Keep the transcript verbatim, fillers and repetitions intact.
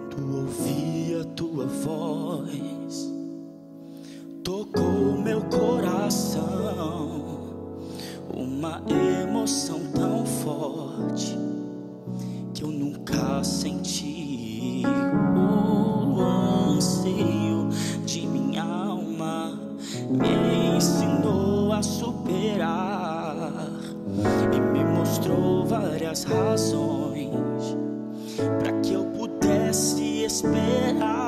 Quando ouvi a tua voz, tocou meu coração, uma emoção tão forte que eu nunca senti. O anseio de minha alma me ensinou a superar e me mostrou várias razões para que eu pudesse esperar.